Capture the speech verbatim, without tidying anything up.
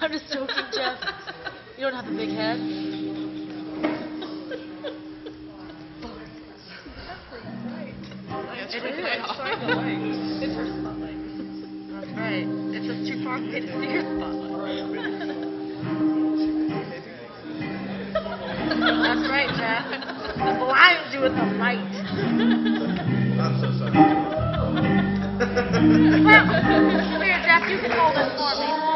I'm just joking, Jeff. You don't have a big head. It's her spotlight. It's her spotlight. That's right. It's just too far away to see her spotlight. That's right, Jeff. Blinds you with the light. I'm so sorry. Well, here, Jeff, you can hold it for me.